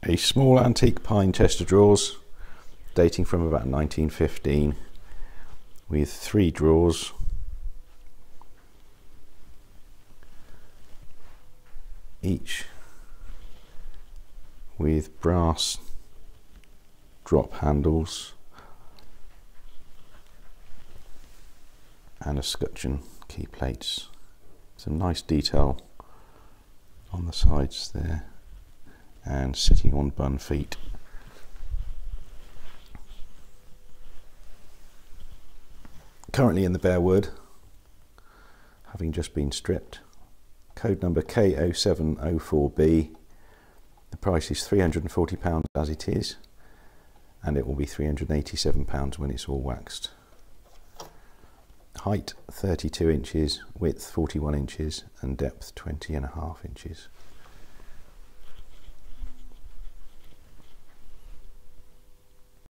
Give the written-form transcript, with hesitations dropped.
A small antique pine chest of drawers dating from about 1915 with 3 drawers, each with brass drop handles and escutcheon key plates. Some nice detail on the sides there and sitting on bun feet. Currently in the bare wood, having just been stripped. Code number K0704B. The price is £340 as it is, and it will be £387 when it's all waxed. Height 32 inches, width 41 inches, and depth 20.5 inches.